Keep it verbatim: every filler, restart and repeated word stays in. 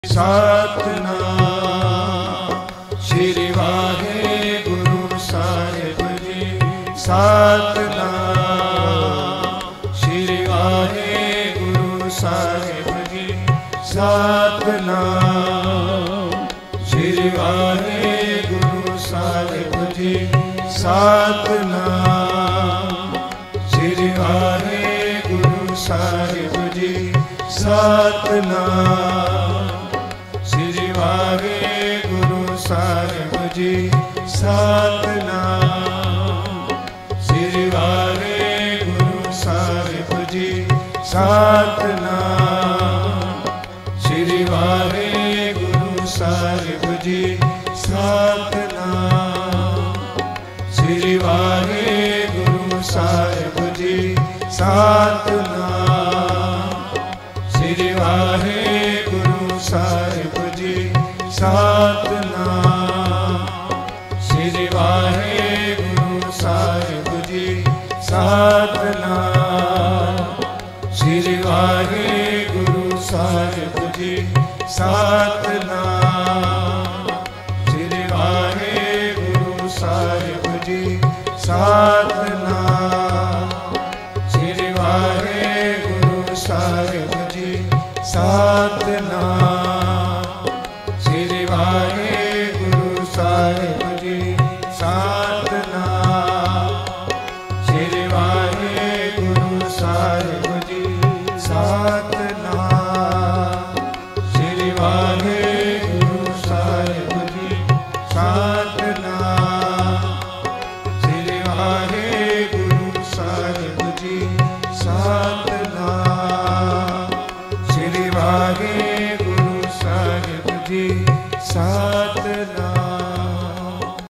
Satnam Shri Waheguru Sahib जी। Satnam Shri Waheguru Sahib जी। Satnam Shri Waheguru Sahib जी। Satnam Shri Waheguru Sahib जी। Satnam Shri Waheguru Sahib जी। Satnam Shri Waheguru Sahib जी। Satnam Shri Waheguru Sahib जी। Satnam Shri Waheguru Sahib जी। Satnam Shri Waheguru Sahib जी। Satnam Shri Waheguru Sahib जी। Satnam Shri Waheguru Sahib जी। Satnam Shri Waheguru Sahib जी। Satnam Shri Waheguru Sahib जी। Satnam Shri Waheguru Sahib जी। Satnam Shri Waheguru Sahib जी। Satnam Shri Waheguru Sahib जी। Satnam Shri Waheguru Sahib जी। Satnam Shri Waheguru Sahib जी। Satnam.